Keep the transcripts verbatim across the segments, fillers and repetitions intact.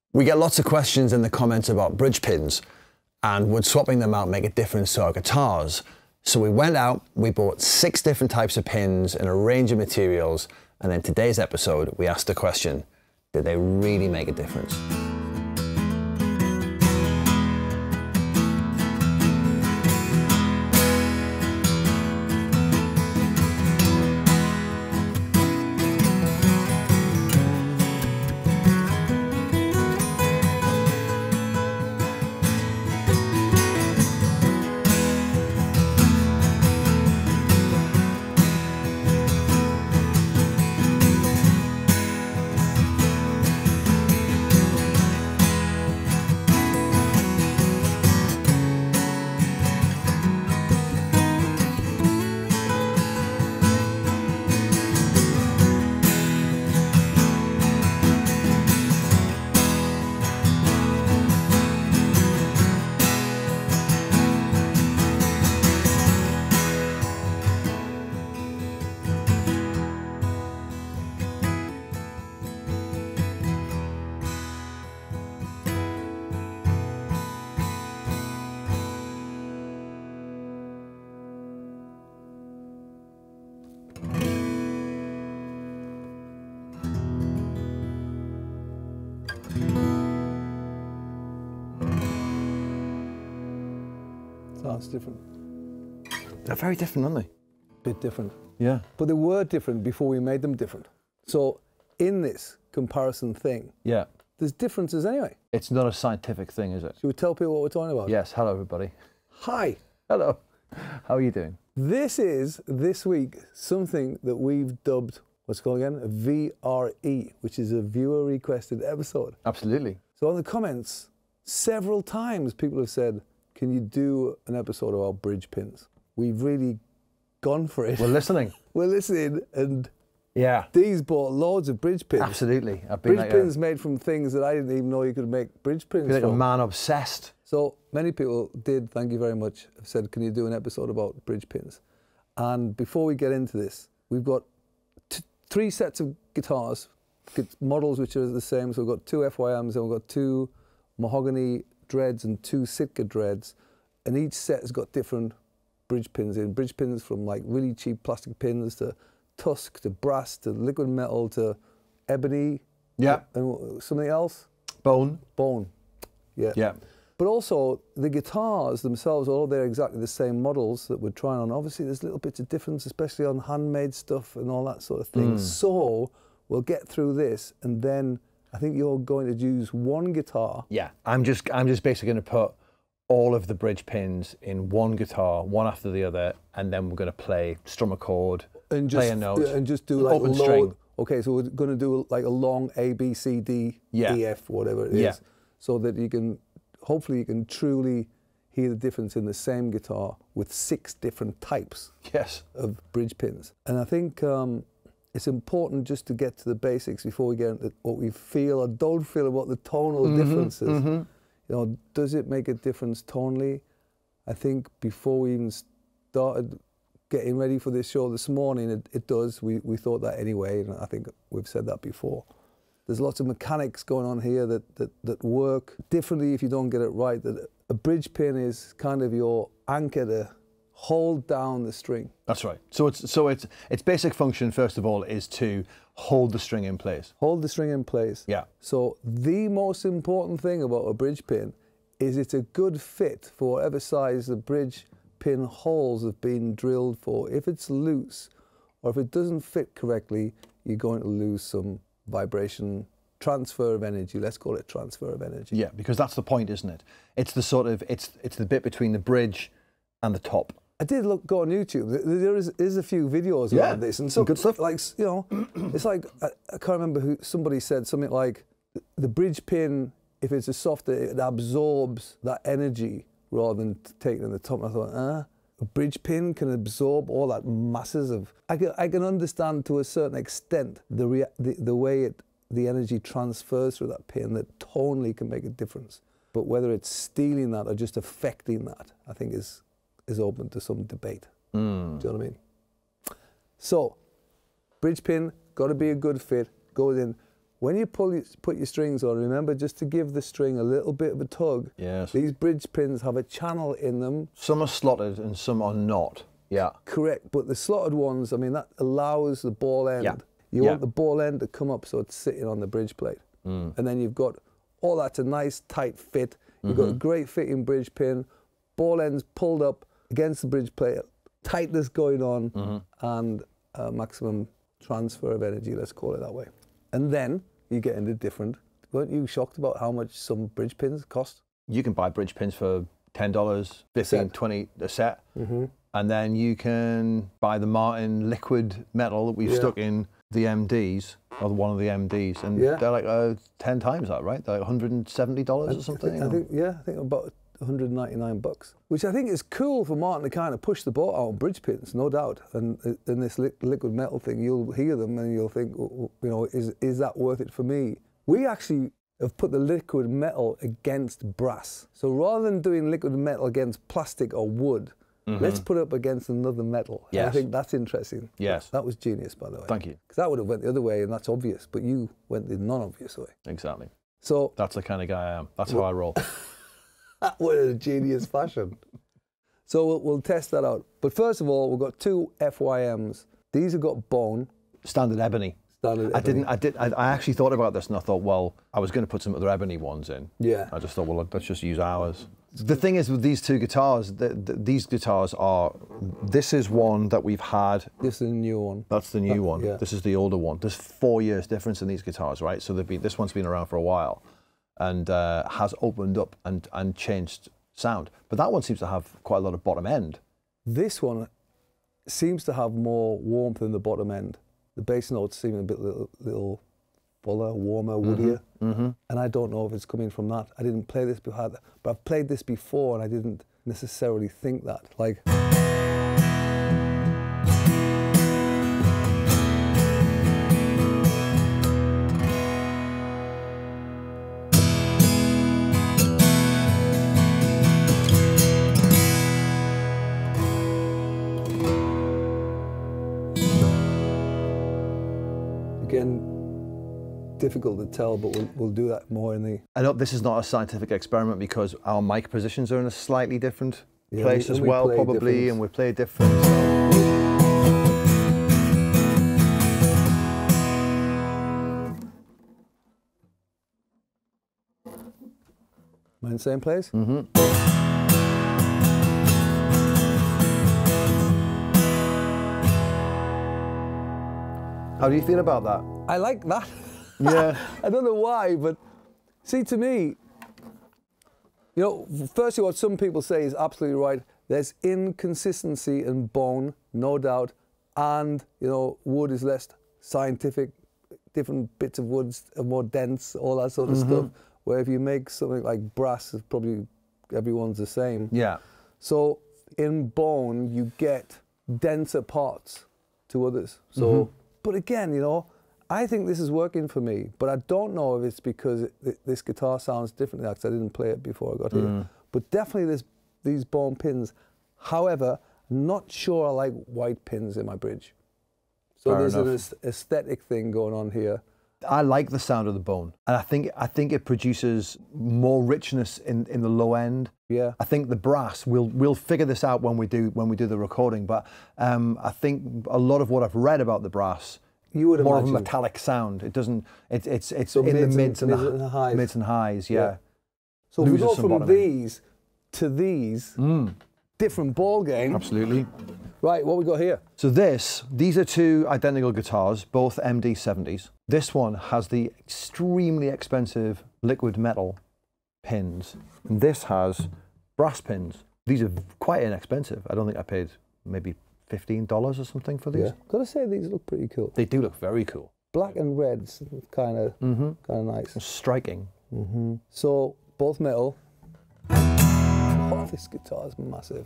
We get lots of questions in the comments about bridge pins and would swapping them out make a difference to our guitars. So we went out, we bought six different types of pins in a range of materials, and in today's episode, we asked the question, did they really make a difference? Sounds different. They're very different, aren't they? Bit different. Yeah. But they were different before we made them different. So in this comparison thing, Yeah. there's differences anyway. It's not a scientific thing, is it? Should we tell people what we're talking about? Yes. Hello, everybody. Hi. Hello. How are you doing? This is, this week, something that we've dubbed, what's it called again? A V R E, which is a viewer requested episode. Absolutely. So in the comments, several times people have said, can you do an episode about bridge pins? We've really gone for it. We're listening. We're listening, and Yeah. Dee's bought loads of bridge pins. Absolutely. I've been Bridge like pins a, made from things that I didn't even know you could make bridge pins feel like from. a man obsessed. So many people did, thank you very much, have said, can you do an episode about bridge pins? And before we get into this, we've got t three sets of guitars, models which are the same. So we've got two F Y Ms and we've got two mahogany dreads and two Sitka dreads. And each set has got different bridge pins in. Bridge pins from like really cheap plastic pins to Tusq to brass to liquid metal to Ebony. Yeah. And something else? Bone. Bone. Yeah. Yeah. But also the guitars themselves, although they're exactly the same models that we're trying on, obviously there's little bits of difference, especially on handmade stuff and all that sort of thing. Mm. So we'll get through this, and then I think you're going to use one guitar. Yeah. I'm just I'm just basically going to put all of the bridge pins in one guitar, one after the other, and then we're going to play, strum a chord, and just, play a note, and just do like open a low, string. Okay, so we're going to do like a long A, B, C, D, Yeah. E, F, whatever it is, Yeah. so that you can, hopefully you can truly hear the difference in the same guitar with six different types Yes. of bridge pins. And I think um, it's important just to get to the basics before we get into what we feel or don't feel about the tonal Mm-hmm, differences. mm-hmm. You know, does it make a difference tonally? I think before we even started getting ready for this show this morning, it, it does. We, we thought that anyway, and I think we've said that before. There's lots of mechanics going on here that, that, that work differently if you don't get it right. That a bridge pin is kind of your anchor to hold down the string. That's right. So it's so it's its basic function, first of all, is to hold the string in place. Hold the string in place. Yeah. So the most important thing about a bridge pin is it's a good fit for whatever size the bridge pin holes have been drilled for. If it's loose or if it doesn't fit correctly, you're going to lose some vibration, transfer of energy. Let's call it transfer of energy. Yeah, because that's the point, isn't it? It's the sort of it's it's the bit between the bridge and the top. I did look go on YouTube. There is, is a few videos Yeah, about this, and some so good stuff. Like, you know, it's like I, I can't remember who somebody said something like the bridge pin, if it's a softer, it absorbs that energy rather than taking it in the top. And I thought, ah, a bridge pin can absorb all that masses of. I can I can understand to a certain extent the rea the, the way it the energy transfers through that pin, that tonally can make a difference. But whether it's stealing that or just affecting that, I think is is open to some debate. Mm. Do you know what I mean? So, bridge pin, got to be a good fit, goes in. when you pull your, put your strings on, remember just to give the string a little bit of a tug. Yes. These bridge pins have a channel in them. Some are slotted and some are not. Yeah. Correct, but the slotted ones, I mean, that allows the ball end. Yeah. You yeah. want the ball end to come up so it's sitting on the bridge plate. Mm. And then you've got all that's a nice tight fit. You've mm-hmm. got a great fitting bridge pin, ball ends pulled up against the bridge plate, tightness going on, mm-hmm. and uh, maximum transfer of energy, let's call it that way. And then you get into different. Weren't you shocked about how much some bridge pins cost? You can buy bridge pins for ten dollars, fifteen dollars, twenty dollars a set. Mm-hmm. And then you can buy the Martin liquid metal that we've yeah. stuck in the M Ds, or one of the M Ds, and yeah. they're like uh, ten times that, right? They're like one hundred seventy dollars or something. I think, I think, yeah, I think about one hundred ninety-nine bucks, which I think is cool for Martin to kind of push the boat out on bridge pins, no doubt. And in this li liquid metal thing, you'll hear them and you'll think, you know, is is that worth it for me? We actually have put the liquid metal against brass. So rather than doing liquid metal against plastic or wood, mm-hmm. let's put it up against another metal. Yes. I think that's interesting. Yes. That was genius, by the way. Thank you. Because that would have went the other way, and that's obvious, but you went the non-obvious way. Exactly. So that's the kind of guy I am. That's how I roll. What a genius fashion. So we'll, we'll test that out. But first of all, we've got two F Y Ms. These have got bone. Standard ebony. Standard I ebony. didn't. I did. I, I actually thought about this, and I thought, well, I was going to put some other ebony ones in. Yeah. I just thought, well, let's just use ours. The thing is with these two guitars, the, the, these guitars are. This is one that we've had. This is the new one. That's the new that, one. Yeah. This is the older one. There's four years difference in these guitars, right? So be, this one's been around for a while, and uh, has opened up and and changed sound. But that one seems to have quite a lot of bottom end. This one seems to have more warmth in the bottom end. The bass notes seem a bit little, little fuller, warmer, woodier. Mm-hmm. Mm-hmm. And I don't know if it's coming from that. I didn't play this before, but I've played this before and I didn't necessarily think that. Like. Again, difficult to tell, but we'll, we'll do that more in the... I know this is not a scientific experiment because our mic positions are in a slightly different yeah, place we, as well, we probably, different. and we play different. So. Am I in the same place? Mm-hmm. How do you feel about that? I like that. Yeah. I don't know why, but see, to me, you know, firstly, what some people say is absolutely right. There's inconsistency in bone, no doubt, and, you know, wood is less scientific. Different bits of wood are more dense, all that sort of mm-hmm. stuff. Where if you make something like brass, it's probably everyone's the same. Yeah. So in bone, you get denser parts to others. So. Mm-hmm. But again, you know, I think this is working for me, but I don't know if it's because it, it, this guitar sounds differently because I didn't play it before I got mm. here. But definitely this, these bone pins. However, not sure I like white pins in my bridge. So Fair there's enough. an aesthetic thing going on here. I like the sound of the bone, and I think I think it produces more richness in, in the low end. Yeah. I think the brass, we'll we'll figure this out when we do when we do the recording. But um, I think a lot of what I've read about the brass, you would more imagine. of a metallic sound. It doesn't. It, it's it's So in mids the mids and, and, the, mids and highs. Mids and highs, yeah. yeah. So if we Loses go some from bottom end. these to these, Mm. different ball game. Absolutely. Right, what we got here? So this, these are two identical guitars, both M D seventies. This one has the extremely expensive liquid metal pins, and this has brass pins. These are quite inexpensive. I don't think I paid maybe fifteen dollars or something for these. Yeah. Gotta say, these look pretty cool. They do look very cool. Black and reds, kind of, Mm-hmm. kind of nice. Striking. Mm-hmm. So both metal. Oh, this guitar is massive.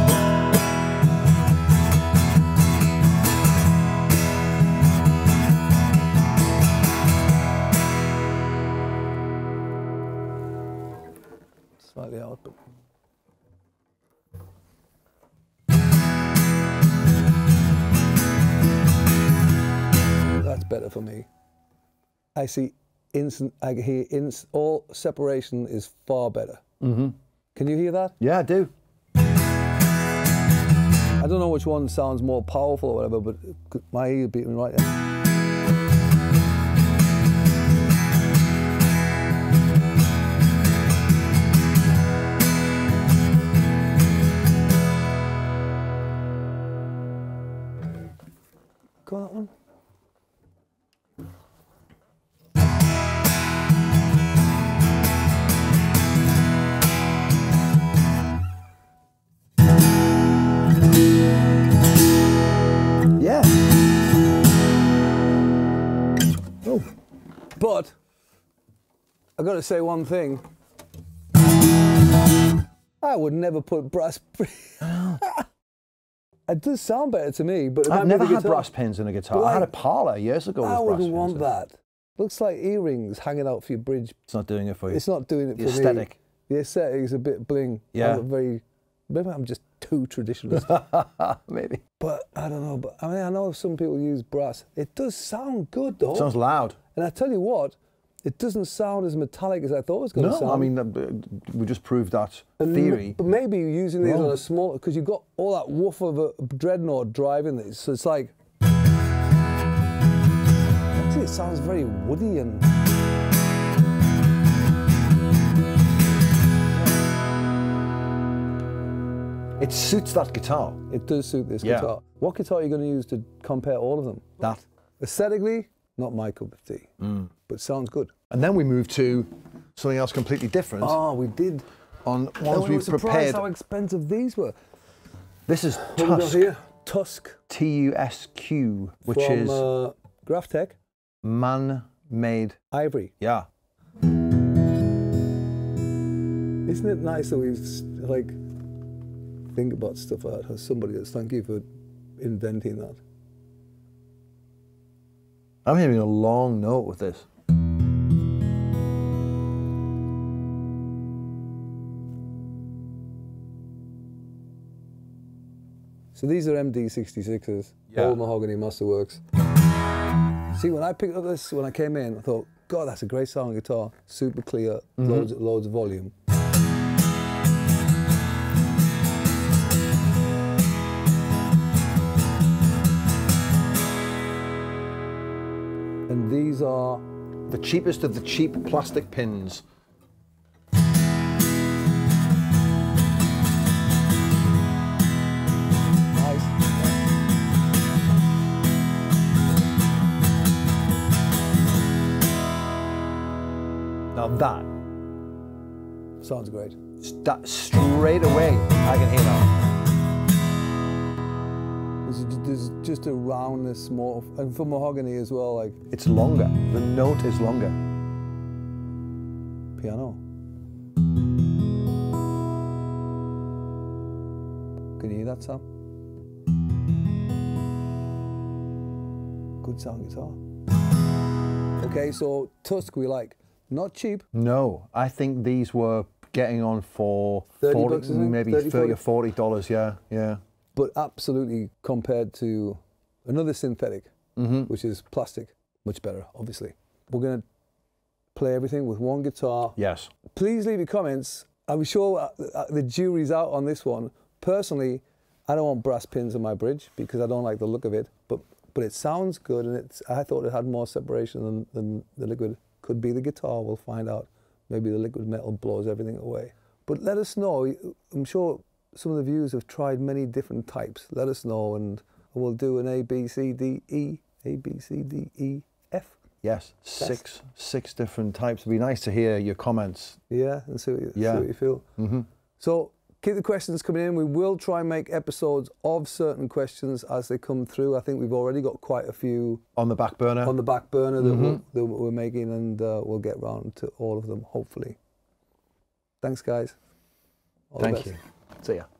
Slightly out, but. That's better for me. I see instant. I can hear ins all separation is far better. Mm-hmm. Can you hear that? Yeah, I do. I don't know which one sounds more powerful or whatever, but my ear beating right there. Got that one? Yeah. Oh. But I got to say one thing. I would never put brass. It does sound better to me, but I've never had brass pins in a guitar. Like, I had a parlour years ago with I brass wouldn't pins want in. that. Looks like earrings hanging out for your bridge. It's not doing it for you. It's not doing it the for aesthetic. me. The aesthetic is a bit bling. Yeah. I'm very. Maybe I'm just too traditionalist. Maybe. But I don't know. But I mean, I know some people use brass. It does sound good though. It sounds loud. And I tell you what, it doesn't sound as metallic as I thought it was going to no, sound. I mean, uh, we just proved that And theory. But maybe using these Wrong. on a small, because you've got all that woof of a dreadnought driving these, so it's like, actually it sounds very woody and. It suits that guitar. It does suit this Yeah. guitar. What guitar are you going to use to compare all of them? That. Aesthetically, not my cup of tea, Mm. but sounds good. And then we moved to something else completely different. Oh, we did. On And ones we were we've surprised prepared. how expensive these were. This is What we got Tusq. here? Tusq. T U S Q, which from, is uh, Graphtech. man-made. Ivory. Yeah. Isn't it nice that we like think about stuff like that? Somebody else. Thank you for inventing that. I'm having a long note with this. So these are M D sixty-sixes, Yeah. old mahogany Masterworks. See, when I picked up this, when I came in, I thought, God, that's a great sounding guitar. Super clear, Mm-hmm. loads, loads of volume. And these are The cheapest of the cheap plastic pins. nice. Now that, Sounds great. that straight away, I can hear that. There's, there's just a roundness more, and for mahogany as well, like It's longer. The note is longer. piano. Can you hear that, Sam? Good sound guitar. Okay, so Tusq we like. Not cheap. No, I think these were getting on for thirty forty, bucks, isn't it? maybe thirty, thirty or forty dollars. Yeah, yeah. But absolutely compared to another synthetic, Mm-hmm. which is plastic, much better, obviously. We're going to play everything with one guitar. Yes. Please leave your comments. I'm sure uh, the jury's out on this one. Personally, I don't want brass pins on my bridge because I don't like the look of it, but but it sounds good, and it's. I thought it had more separation than, than the liquid. Could be the guitar, we'll find out. Maybe the liquid metal blows everything away. But let us know. I'm sure some of the viewers have tried many different types. Let us know, and we'll do an A, B, C, D, E, A, B, C, D, E, F. Yes, six six different types. It'd be nice to hear your comments. Yeah, and see what you, Yeah. see what you feel. Mm-hmm. So keep the questions coming in. We will try and make episodes of certain questions as they come through. I think we've already got quite a few On the back burner. on the back burner that, Mhm. we're, that we're making, and uh, we'll get round to all of them, hopefully. Thanks, guys. All the Thank best. you. See ya.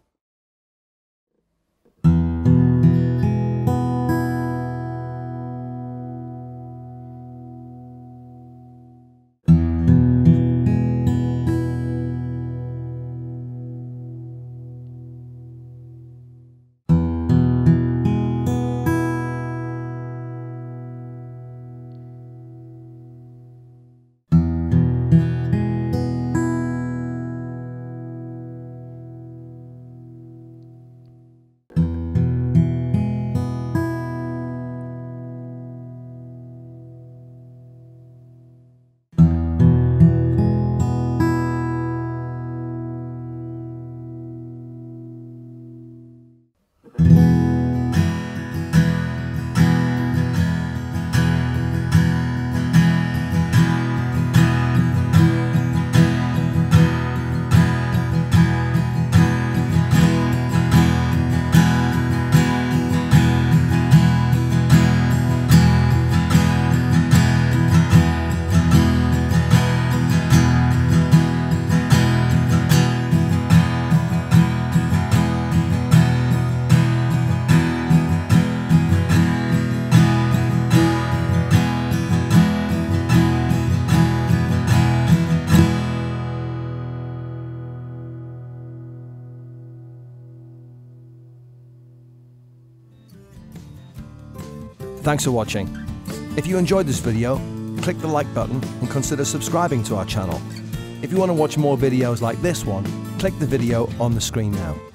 Thanks for watching. If you enjoyed this video, click the like button and consider subscribing to our channel. If you want to watch more videos like this one, click the video on the screen now.